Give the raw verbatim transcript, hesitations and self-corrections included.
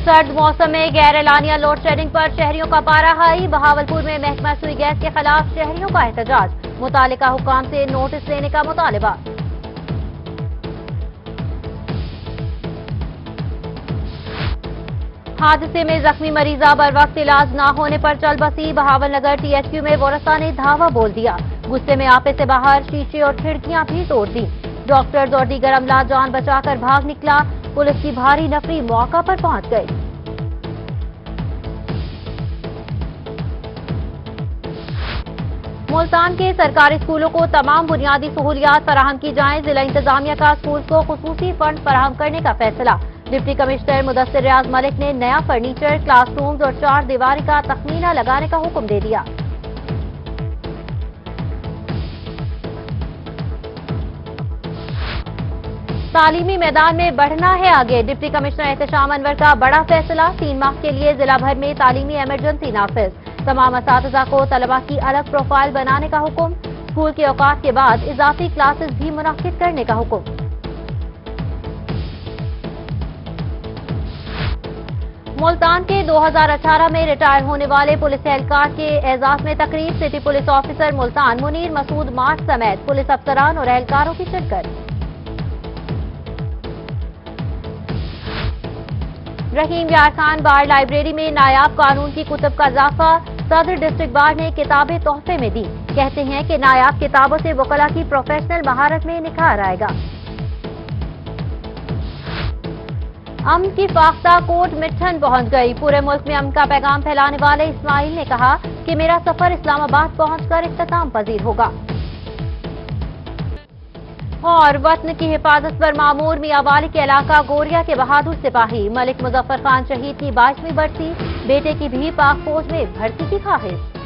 सर्द मौसम में गैर एलानिया लोड शेडिंग पर शहरियों का पारा हाई। बहावलपुर में महकमा सुई गैस के खिलाफ शहरियों का एहतजाज। मुतालिका हुकाम से नोटिस लेने का मुतालबा। हादसे में जख्मी मरीजा बर वक्त इलाज न होने पर चल बसी। बहावलनगर टीएचक्यू में वारसा ने धावा बोल दिया। गुस्से में आपे से बाहर शीशे और खिड़कियां भी तोड़ दी। डॉक्टर्स और दीगर अमला जान बचाकर भाग निकला। पुलिस की भारी नफरी मौका पर पहुंच गई। मुल्तान के सरकारी स्कूलों को तमाम बुनियादी सहूलियात फराहम की जाएं। जिला इंतजामिया का स्कूल को खुसूसी फंड फराहम करने का फैसला। डिप्टी कमिश्नर मुदस्सिर रियाज मलिक ने नया फर्नीचर, क्लासरूम्स और चार दीवारी का तखमीना लगाने का हुक्म दे दिया। तालीमी मैदान में बढ़ना है आगे। डिप्टी कमिश्नर एहतशाम अनवर का बड़ा फैसला। तीन माह के लिए जिला भर में तालीमी इमरजेंसी नाफिज। तमाम असातिज़ा को तलबा की अलग प्रोफाइल बनाने का हुक्म। स्कूल के औकात के बाद इजाफी क्लासेस भी मुनक्किद करने का हुक्म। मुल्तान के दो हजार अठारह में रिटायर होने वाले पुलिस एहलकार के एजाज में तकरीब। City police officer Multan Munir Masood मार्ट समेत पुलिस अफसरान और एहलकारों की शिरकत। रहीम यार खान बार लाइब्रेरी में नायाब कानून की कुतुब का इजाफा। सदर डिस्ट्रिक्ट बार ने किताबें तोहफे में दी। कहते हैं कि नायाब किताबों से वकला की प्रोफेशनल महारत में निखार आएगा। अमन की फाख्ता कोट मिट्ठन पहुंच गई। पूरे मुल्क में अमन का पैगाम फैलाने वाले इस्माइल ने कहा कि मेरा सफर इस्लामाबाद पहुंचकर इख्तिताम पजीर होगा। और वतन की हिफाजत पर मामूर मियावाली के इलाका गोरिया के बहादुर सिपाही मलिक मुजफ्फर खान शहीद की बाईसवीं बरसी। बेटे की भी पाक फौज में भर्ती की ख्वाहिश।